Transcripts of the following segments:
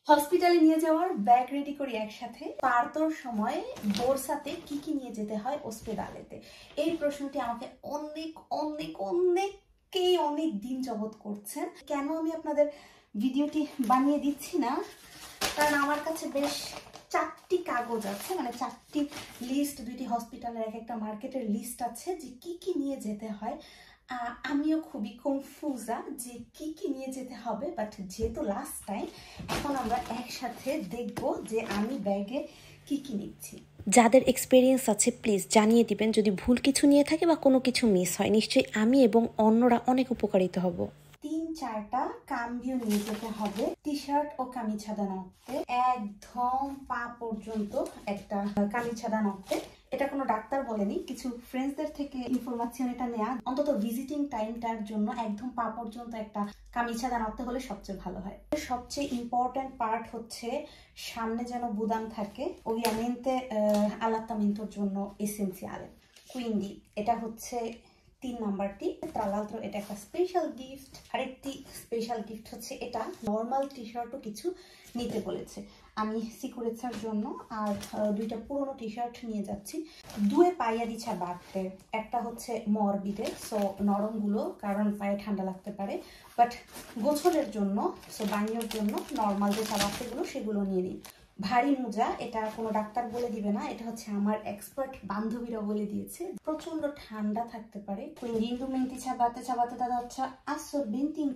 হসপিটালে নিয়ে যাওয়ার ব্যাগ রেডি করি একসাথে, পারতোর সময় বোরসাতে কি কি নিয়ে যেতে হয় ওস্পেদালেতে? এই প্রশ্নটি আমাকে অনেক অনেক অনেককেই অনেক দিন যাবত করছেন। কেন আমি আপনাদের ভিডিওটি বানিয়ে দিচ্ছি না, কারণ আমার কাছে বেশ 4টি কাগজ আছে, মানে 4টি লিস্ট, 2টি হসপিটালের এক একটা মার্কেটের লিস্ট আছে যে কি কি নিয়ে যেতে হয়। আমিও খুবই কনফিউজা যে কি কি নিয়ে যেতে হবে, বাট যেহেতু লাস্ট টাইম, এখন আমরা একসাথে দেখব যে আমি ব্যাগে কি কি নিচ্ছি। যাদের এক্সপিরিয়েন্স আছে প্লিজ জানিয়ে দিবেন যদি ভুল কিছু নিয়ে থাকে বা কোনো কিছু মিস হয়। নিশ্চয়ই আমি এবং অন্যরা অনেক উপকারিত হব। 3-4টা কাম্বিও নিয়ে যেতে হবে, টি শার্ট ও কামিছাদা নকতে, একদম পা পর্যন্ত একটা কামিছাদা নকতে। এটা কোনো ডাক্তার বলেনি, কিছু ফ্রেন্ডসদের থেকে ইনফরমেশন এটা নেওয়া। অন্তত ভিজিটিং টাইমটার জন্য একদম পা পর্যন্ত একটা কামিছাদা নকতে হলে সবচেয়ে ভালো হয়। সবচেয়ে ইম্পর্টেন্ট পার্ট হচ্ছে সামনে যেন বুদাম থাকে, ওবিয়ামেন্তে আলাত্তামিন্তোর জন্য এসেন্সিয়ালে। কুইন্ডি এটা হচ্ছে 3 নাম্বারটি। Tra l'altro এটা একটা স্পেশাল গিফট। আরেকটি স্পেশাল গিফট হচ্ছে এটা নর্মাল টি শার্টও কিছু নিতে বলেছে। আমি সিকুরেটসার জন্য আর 2টা পুরনো টি শার্ট নিয়ে যাচ্ছি। 2 পাইয়া দিছা বাড়তে, একটা হচ্ছে মরবিডে, সো নরমগুলো, কারণ পায়ে ঠান্ডা লাগতে পারে, বাট গোছলের জন্য, সো বানিয়ের জন্য নর্মাল যে চাবাড়তেগুলো সেগুলো নিয়ে নিই। ভারী মোজা, এটা কোনো ডাক্তার বলে দিবে না, এটা হচ্ছে আমার এক্সপার্ট বান্ধবীরা বলে দিয়েছে। প্রচন্ড ঠান্ডা থাকতে পারে। Quindi indumenti ciabatte da doccia assorbenti in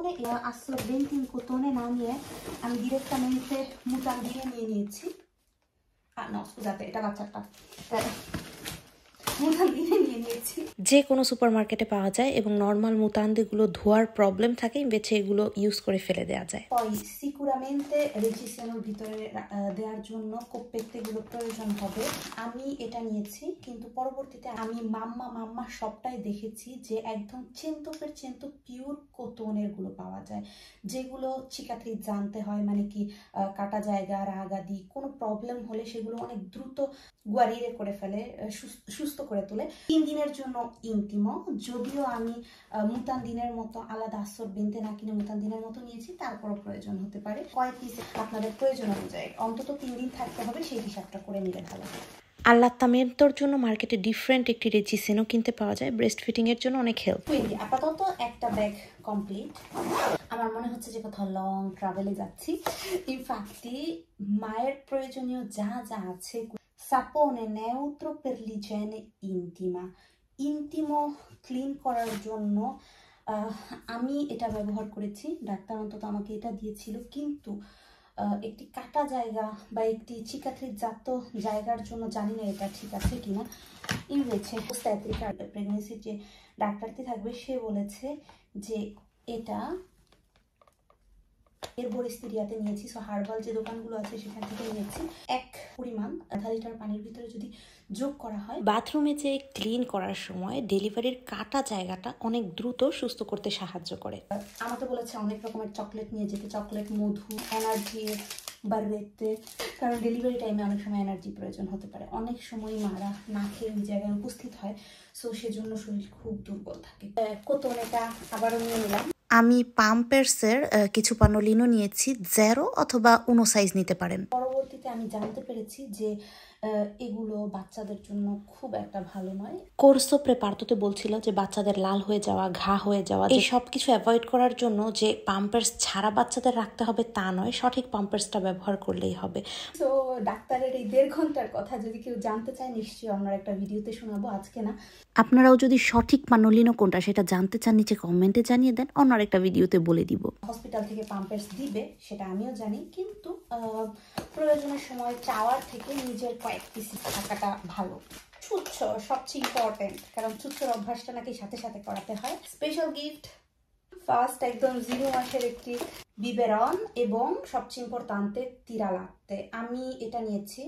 cotone না নিয়ে আমি ডিরেক্টamente mutandine নিয়ে নিয়েছি। no, scusate, এটা বাচ্চাটা। মুতান্দিনে নিয়ে নিয়েছি। যে কোনো সুপারমার্কেটে পাওয়া যায় এবং নর্মাল মুতান্দিগুলো ধোয়ার প্রবলেম থাকে, বেছে এগুলো ইউজ করে ফেলে দেওয়া যায়। Poi sicuramente রেজিস্ট্রেশনের ভিতরে দেওয়ার জন্য কোপ্পেত্তেগুলো প্রয়োজন হবে। আমি এটা নিয়েছি, কিন্তু পরবর্তীতে আমি মাম্মা সবটাই দেখেছি যে একদম চেন্তপের পিওর কোতনের গুলো পাওয়া যায়, যেগুলো চিকাত্রিজ জানতে হয়, মানে কি কাটা জায়গা, রাগাদি কোনো প্রবলেম হলে সেগুলো অনেক দ্রুত গুয়ারিয়ে করে ফেলে, সুস্থ করে তোলে। 3 দিনের জন্য ইন্টিমো, যদিও আমি মুতান্দিনের মতো আলাদা আসরবেন্তে না কিনে মুতান্দিনের মতো নিয়েছি, তারপরও প্রয়োজন হতে পারে। কয় পিস আপনাদের প্রয়োজন অনুযায়ী অন্তত 3 দিন থাকতে হবে, সেই হিসাবটা করে নিলে ভালো হয়। আল্লাত্তামেন্তোর জন্য মার্কেটে ডিফারেন্ট একটি রেজিসেনও কিনতে পাওয়া যায়, ব্রেস্ট ফিটিং এর জন্য অনেক হেল্প। আপাতত একটা ব্যাগ কমপ্লিট। আমার মনে হচ্ছে যে কোথাও লং ট্রাভেলে যাচ্ছি। ইনফ্যাক্টলি মায়ের প্রয়োজনীয় যা যা আছে, সাপোনে নেউট্রো পের l'igiene intima, ইন্টিমো ক্লিন করার জন্য আমি এটা ব্যবহার করেছি। ডাক্তার অন্তত আমাকে এটা দিয়েছিল, কিন্তু একটি কাটা জায়গা বা একটি চিকাত্রিজ জাত জায়গার জন্য জানি না এটা ঠিক আছে কিনা। ইউরেছে প্রেগনেন্সির যে ডাক্তারটি থাকবে সে বলেছে যে এটা এরবোরিস্তেরিয়াতে নিয়েছি, সো হার্বাল যে দোকানগুলো আছে সেখান থেকে নিয়েছি। এক পরিমাণ 1/2 লিটার পানির ভিতরে যদি যোগ করা হয়, বাথরুমে যে ক্লিন করার সময় ডেলিভারির কাটা জায়গাটা অনেক দ্রুত সুস্থ করতে সাহায্য করে। আমাকে বলেছে অনেক রকমের চকলেট নিয়ে যেতে, চকলেট, মধু, এনার্জি বাড়তে, কারণ ডেলিভারি টাইমে অনেক সময় এনার্জি প্রয়োজন হতে পারে। অনেক সময় মারা না খেয়ে ওই জায়গায় উপস্থিত হয়, সো সেজন্য শরীর খুব দুর্বল থাকে। কোতন এটা আবারও নিয়ে নিলাম। আমি পাম্পার্সের কিছু পানোলিনো নিয়েছি, 0 অথবা 1 সাইজ নিতে পারেন। পরবর্তীতে আমি জানতে পেরেছি যে এগুলো বাচ্চাদের জন্য খুব একটা ভালো নয়। কোর্সো প্রেপার্তোতে বলছিল যে বাচ্চাদের লাল হয়ে যাওয়া, ঘা হয়ে যাওয়া, এই সব কিছু অ্যাভয়েড করার জন্য যে পাম্পার্স ছাড়া বাচ্চাদের রাখতে হবে তা নয়, সঠিক পাম্পার্সটা ব্যবহার করলেই হবে। তো ডাক্তারের এই 1.5 ঘন্টার কথা যদি কেউ জানতে চায়, নিশ্চয়ই আমরা একটা ভিডিওতে শোনাবো, আজকে না। আপনারাও যদি সঠিক পানোলিনো কোনটা সেটা জানতে চান, নিচে কমেন্টে জানিয়ে দেন, অন্য একটা ভিডিওতে বলে দিব। হসপিটাল থেকে পাম্পার্স দিবে সেটা আমিও জানি, কিন্তু প্রয়োজনের সময় চাওয়ার থেকে নিজের কয়েক পিস থাকাটা ভালো। ছুচ্ছ সবচেয়ে ইম্পর্টেন্ট, কারণ ছুচ্ছর অভ্যাসটা নাকি সাথে সাথে করাতে হয়। স্পেশাল গিফট ফার্স্ট একদম 0 মাসের একটি বিবেরন, এবং সবচেয়ে ইম্পর্টেন্টে তিরা লাগতে আমি এটা নিয়েছি।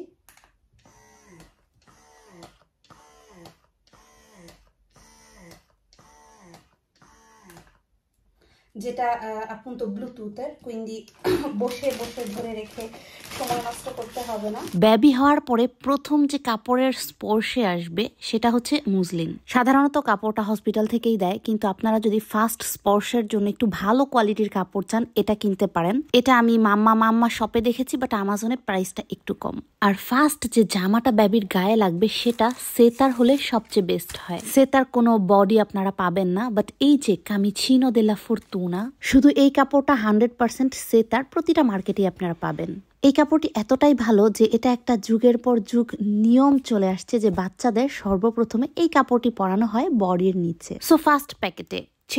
যেটা appunto ব্লুটুথের, quindi বসে বসে ধরে রেখে সময় নষ্ট করতে হবে না। বেবি হওয়ার পরে প্রথম যে কাপড়ের স্পর্শে আসবে সেটা হচ্ছে মুসলিন। সাধারণত কাপড়টা হসপিটাল থেকেই দেয়, কিন্তু আপনারা যদি ফার্স্ট স্পর্শের জন্য একটু ভালো কোয়ালিটির কাপড় চান এটা কিনতে পারেন। এটা আমি মাম্মা শপে দেখেছি, বাট আমাজনে প্রাইসটা একটু কম। আর ফার্স্ট যে জামাটা বেবির গায়ে লাগবে সেটা সেতার হলে সবচেয়ে বেস্ট হয়। সেতার কোনো বডি আপনারা পাবেন না, বাট এই যে কামিচিনো দেলা ফরতুনা, শুধু এই কাপড়টা 100% সেতার প্রতিটা মার্কেটে আপনারা পাবেন। এই কাপড়টি এতটাই ভালো যে এটা একটা যুগের পর যুগ নিয়ম চলে আসছে যে বাচ্চাদের সর্বপ্রথমে এই কাপড়টি পরানো হয় বডির নিচে। সো ফার্স্ট প্যাকেটে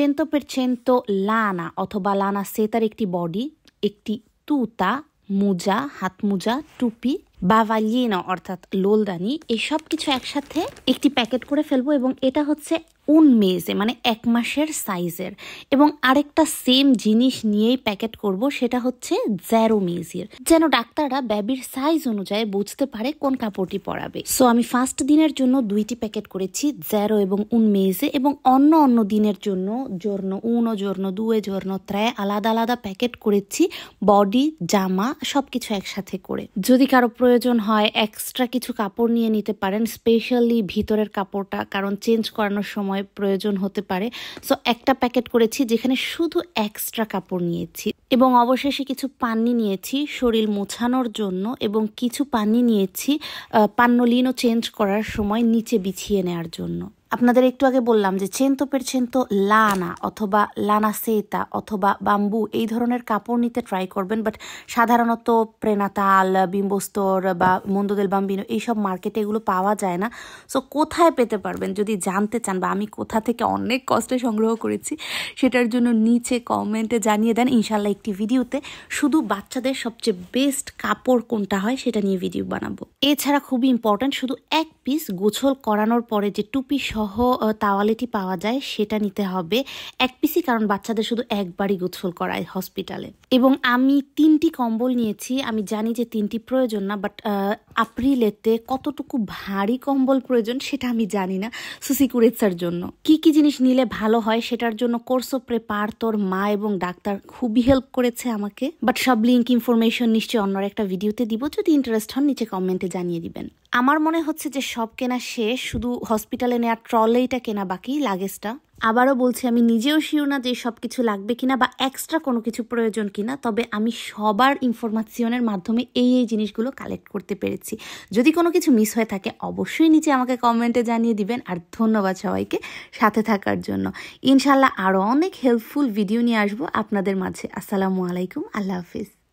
100% লানা অথবা লানা সেতার একটি বডি, একটি তুতা, মোজা, হাত মোজা, টুপি, বাভালিনো অর্থাৎ লোলদানি, এই সব কিছু একসাথে একটি প্যাকেট করে ফেলবো। এবং এটা হচ্ছে মেজে মানে 1 মাসের সাইজের। এবং আরেকটা সেম জিনিস নিয়েই প্যাকেট করব, সেটা হচ্ছে 0 মেজের, যেন ডাক্তাররা বেবির সাইজ অনুযায়ী বুঝতে পারে কোন কাপড়টি পরাবে। সো আমি ফার্স্ট দিনের জন্য 2টি প্যাকেট করেছি, 0 এবং 1 মেজে, এবং অন্য দিনের জন্য জর্নো 1, জর্নো 2, জর্নো 3 আলাদা আলাদা প্যাকেট করেছি, বডি, জামা সবকিছু একসাথে করে। যদি কারো প্রয়োজন হয় এক্সট্রা কিছু কাপড় নিয়ে নিতে পারেন, স্পেশালি ভিতরের কাপড়টা, কারণ চেঞ্জ করানোর সময় প্রয়োজন হতে পারে। সো একটা প্যাকেট করেছি যেখানে শুধু এক্সট্রা কাপড় নিয়েছি, এবং অবশেষে কিছু পানি নিয়েছি শরীর মোছানোর জন্য, এবং কিছু পানি নিয়েছি পান্নলিনো চেঞ্জ করার সময় নিচে বিছিয়ে নেওয়ার জন্য। আপনাদের একটু আগে বললাম যে 100% লানা অথবা লানা সেতা অথবা বাম্বু এই ধরনের কাপড় নিতে ট্রাই করবেন, বাট সাধারণত প্রেনাতাল, বিম্বোস্তর বা মন্দো দেল বাম্বিনো এইসব মার্কেটে এগুলো পাওয়া যায় না। সো কোথায় পেতে পারবেন যদি জানতে চান, বা আমি কোথা থেকে অনেক কষ্টে সংগ্রহ করেছি সেটার জন্য নিচে কমেন্টে জানিয়ে দেন। ইনশাল্লাহ একটি ভিডিওতে শুধু বাচ্চাদের সবচেয়ে বেস্ট কাপড় কোনটা হয় সেটা নিয়ে ভিডিও বানাবো। এছাড়া খুবই ইম্পর্টেন্ট, শুধু 1 পিস গোছল করানোর পরে যে টুপি সহ তাওয়ালেটি পাওয়া যায় সেটা নিতে হবে 1 পিসই, কারণ বাচ্চাদের শুধু একবারই গোসল করায় হসপিটালে। এবং আমি 3টি কম্বল নিয়েছি। আমি জানি যে 3টি প্রয়োজন না, বাট এপ্রিলেতে কতটুকু ভারী কম্বল প্রয়োজন সেটা আমি জানি না। সো সিকিউরিটির জন্য কি কি জিনিস নিলে ভালো হয় সেটার জন্য কোর্সো প্রেপারতোর মা এবং ডাক্তার খুবই হেল্প করেছে আমাকে। বাট সব লিঙ্ক ইনফরমেশন নিশ্চয়ই অন্য একটা ভিডিওতে দিব, যদি ইন্টারেস্ট হন নিচে কমেন্টে জানিয়ে দিবেন। আমার মনে হচ্ছে যে সব কেনা শেষ, শুধু হসপিটালে নেওয়ার ট্রলেইটা কেনা বাকি, লাগেজটা। আবারও বলছি আমি নিজেও শিওর না যে সব কিছু লাগবে কিনা বা এক্সট্রা কোনো কিছু প্রয়োজন কিনা, তবে আমি সবার ইনফরমেশনের মাধ্যমে এই জিনিসগুলো কালেক্ট করতে পেরেছি। যদি কোনো কিছু মিস হয়ে থাকে অবশ্যই নিচে আমাকে কমেন্টে জানিয়ে দিবেন। আর ধন্যবাদ সবাইকে সাথে থাকার জন্য। ইনশাল্লাহ আরও অনেক হেল্পফুল ভিডিও নিয়ে আসবো আপনাদের মাঝে। আসসালামু আলাইকুম, আল্লাহ হাফিজ।